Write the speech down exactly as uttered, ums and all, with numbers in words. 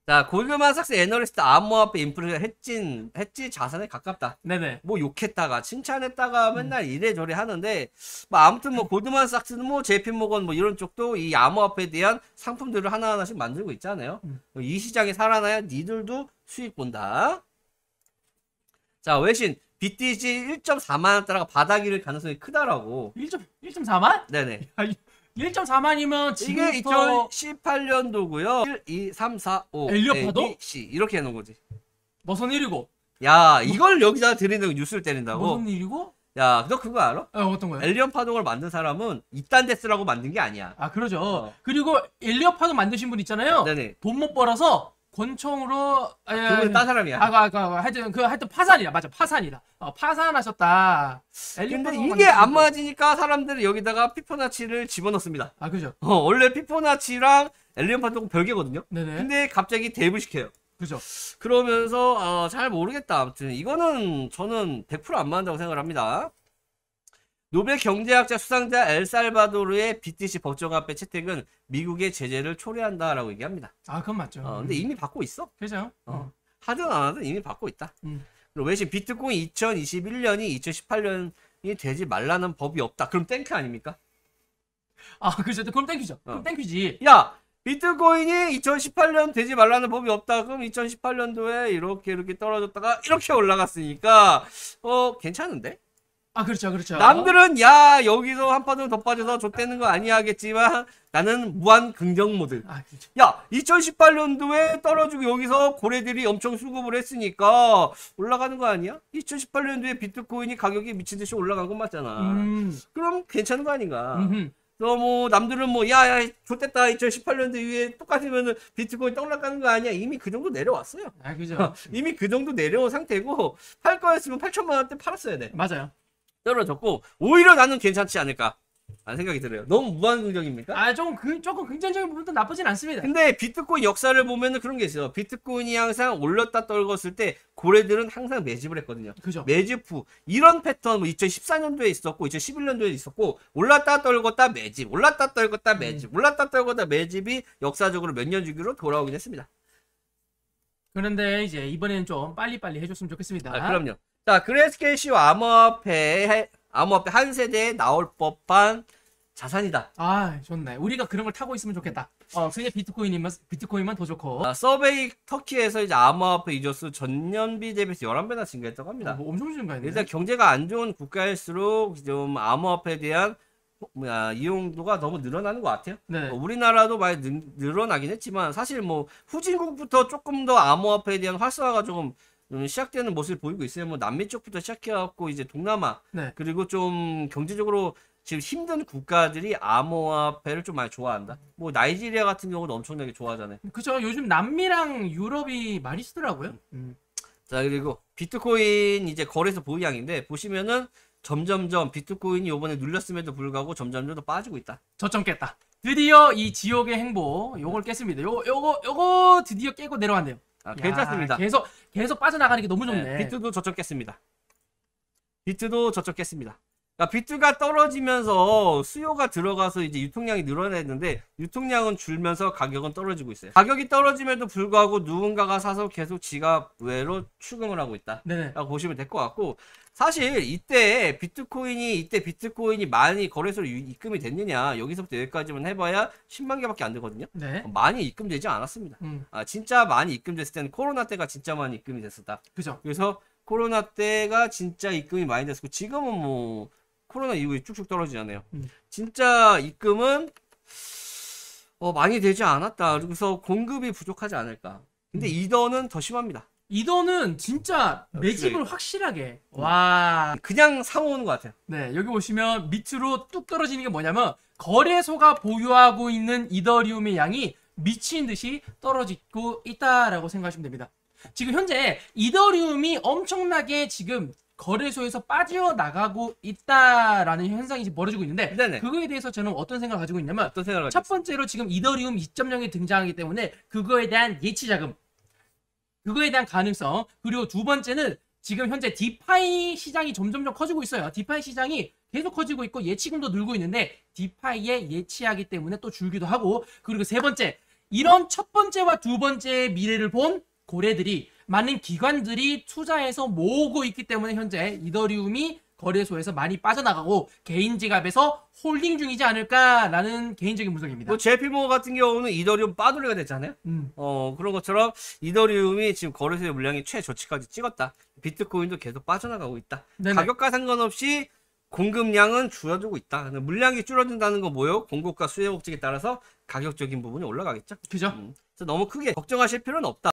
자, 골드만삭스 애널리스트 암호화폐 인플레가 해진, 해지 자산에 가깝다. 네네. 뭐 욕했다가 칭찬했다가 맨날 음. 이래저래 하는데 뭐 아무튼 뭐 골드만삭스는 뭐 제이피모건 뭐 이런 쪽도 이 암호화폐에 대한 상품들을 하나하나씩 만들고 있잖아요. 음. 이 시장이 살아나야 니들도 수익 본다. 자, 외신 비티씨 일 점 사만 원대가 바닥일 가능성이 크다라고. 일 점 사만? 네네. 일 점 사만이면 지금부터 이게 이천십팔 년도고요. 일, 이, 삼, 사, 오, 엘리엇파도? A, B, C 이렇게 해놓은 거지. 무슨 일이고? 야, 이걸 여기다 드린다고 뉴스를 때린다고? 무슨 일이고? 야, 너 그거 알아? 어, 어떤 거요? 엘리엇 파동을 만든 사람은 이딴데스라고 만든 게 아니야. 아, 그러죠. 어. 그리고 엘리엇 파동 만드신 분 있잖아요. 네네. 돈 못 벌어서 권총으로 그건 딴 사람이야. 아, 아, 아, 하여튼 그 하여튼 파산이다. 맞아. 파산이다. 어, 파산하셨다. 근데 이게 안 맞으니까 사람들은 여기다가 피보나치를 집어넣습니다. 아, 그죠. 어, 원래 피보나치랑 엘리엇 파동은 별개거든요. 네네. 근데 갑자기 대입을 시켜요. 그죠. 그러면서 어, 잘 모르겠다. 아무튼 이거는 저는 백 퍼센트 안 맞는다고 생각을 합니다. 노벨 경제학자 수상자 엘살바도르의 비티씨 법정화폐 채택은 미국의 제재를 초래한다라고 얘기합니다. 아, 그건 맞죠. 어, 근데 이미 받고 있어. 그죠. 어. 하든 안 하든 이미 받고 있다. 음. 그리고 외신 비트코인 이천이십일 년이 이천십팔 년이 되지 말라는 법이 없다. 그럼 땡큐 아닙니까? 아, 그죠. 그럼 땡큐죠. 어. 그럼 땡큐지. 야, 비트코인이 이천십팔 년 되지 말라는 법이 없다. 그럼 이천십팔 년도에 이렇게 이렇게 떨어졌다가 이렇게 올라갔으니까 어 괜찮은데? 아, 그렇죠, 그렇죠. 남들은 야 여기서 한 파동 더 빠져서 좆되는 거 아니야 하겠지만 나는 무한 긍정 모드. 아, 그렇죠. 야 이천십팔 년도에 떨어지고 여기서 고래들이 엄청 수급을 했으니까 올라가는 거 아니야? 이천십팔 년도에 비트코인이 가격이 미친 듯이 올라간 건 맞잖아. 음. 그럼 괜찮은 거 아닌가? 음흠. 너 뭐 남들은 뭐 야야 좋댔다 이천십팔 년도 이후에 똑같으면은 비트코인 떡락가는 거 아니야? 이미 그 정도 내려왔어요. 아, 그죠. 이미 그 정도 내려온 상태고 팔 거였으면 팔천만 원대 팔았어야 돼. 맞아요. 떨어졌고 오히려 나는 괜찮지 않을까 라는 생각이 들어요. 너무 무한 긍정입니까? 아, 조금 그 조금 긍정적인 부분도 나쁘진 않습니다. 근데 비트코인 역사를 보면은 그런 게 있어요. 비트코인이 항상 올렸다 떨궜을 때 고래들은 항상 매집을 했거든요. 그죠. 매집 후 이런 패턴 뭐 이천십사 년도에 있었고 이천십일 년도에 있었고 올랐다 떨궜다 매집, 올랐다 떨궜다 매집, 음. 올랐다 떨궜다 매집이 역사적으로 몇 년 주기로 돌아오긴 했습니다. 그런데 이제 이번에는 좀 빨리빨리 해줬으면 좋겠습니다. 아, 그럼요. 자, 그레스케이시와 암호화폐, 암호화폐 한 세대에 나올 법한 자산이다. 아, 좋네. 우리가 그런 걸 타고 있으면 좋겠다. 어, 그냥 비트코인이면, 비트코인만 더 좋고. 아, 서베이 터키에서 이제 암호화폐 이조수 전년비 대비해서 열한 배나 증가했다고 합니다. 어, 뭐 엄청 증가했네. 일단 경제가 안 좋은 국가일수록 좀 암호화폐에 대한 뭐야, 이용도가 너무 늘어나는 것 같아요. 네. 뭐 우리나라도 많이 늘, 늘어나긴 했지만 사실 뭐 후진국부터 조금 더 암호화폐에 대한 활성화가 조금 시작되는 모습을 보이고 있어요. 뭐 남미 쪽부터 시작해갖고 이제 동남아 네. 그리고 좀 경제적으로 지금 힘든 국가들이 암호화폐를 좀 많이 좋아한다. 뭐 나이지리아 같은 경우도 엄청나게 좋아하잖아요. 그죠. 요즘 남미랑 유럽이 많이 쓰더라고요. 음. 자, 그리고 비트코인 이제 거래소 보유량인데 보시면은 점점점 비트코인이 요번에 눌렸음에도 불구하고 점점점 더 빠지고 있다. 저점 깼다. 드디어 이 지옥의 행보 요걸 깼습니다. 요 요거 요거 드디어 깨고 내려왔네요. 아, 괜찮습니다. 야, 계속 계속 빠져나가는 게 너무 좋네. 네, 비트도 저점 깼습니다. 비트도 저점 깼습니다. 그러니까 비트가 떨어지면서 수요가 들어가서 이제 유통량이 늘어났는데 유통량은 줄면서 가격은 떨어지고 있어요. 가격이 떨어짐에도 불구하고 누군가가 사서 계속 지갑 외로 추금을 하고 있다. 네네. 라고 보시면 될 것 같고 사실 이때 비트코인이 이때 비트코인이 많이 거래소로 입금이 됐느냐 여기서부터 여기까지만 해봐야 십만 개밖에 안 되거든요. 네. 많이 입금되지 않았습니다. 음. 아, 진짜 많이 입금됐을 때는 코로나 때가 진짜 많이 입금이 됐었다. 그죠. 그래서 코로나 때가 진짜 입금이 많이 됐었고 지금은 뭐 코로나 이후에 쭉쭉 떨어지잖아요. 음. 진짜 입금은 어, 많이 되지 않았다. 그래서 공급이 부족하지 않을까. 근데 음. 이더는 더 심합니다. 이더는 진짜 매집을 확실하게 음. 와 그냥 사모으는 것 같아요. 네, 여기 보시면 밑으로 뚝 떨어지는 게 뭐냐면 거래소가 보유하고 있는 이더리움의 양이 미친 듯이 떨어지고 있다라고 생각하시면 됩니다. 지금 현재 이더리움이 엄청나게 지금 거래소에서 빠져나가고 있다라는 현상이 지금 벌어지고 있는데 네네. 그거에 대해서 저는 어떤 생각을 가지고 있냐면 어떤 생각을 첫 번째로 지금 이더리움 이 점 영이 등장하기 때문에 그거에 대한 예치자금 그거에 대한 가능성 그리고 두 번째는 지금 현재 디파이 시장이 점점점 커지고 있어요. 디파이 시장이 계속 커지고 있고 예치금도 늘고 있는데 디파이에 예치하기 때문에 또 줄기도 하고 그리고 세 번째 이런 첫 번째와 두 번째의 미래를 본 고래들이 많은 기관들이 투자해서 모으고 있기 때문에 현재 이더리움이 거래소에서 많이 빠져나가고 개인 지갑에서 홀딩 중이지 않을까라는 개인적인 분석입니다. 뭐 제이피모건 같은 경우는 이더리움 빠돌이가 됐잖아요. 음. 어 그런 것처럼 이더리움이 지금 거래소의 물량이 최저치까지 찍었다. 비트코인도 계속 빠져나가고 있다. 네네. 가격과 상관없이 공급량은 줄어들고 있다. 물량이 줄어든다는 건 뭐예요? 공급과 수요 법칙에 따라서 가격적인 부분이 올라가겠죠. 그죠? 음. 그래서 너무 크게 걱정하실 필요는 없다.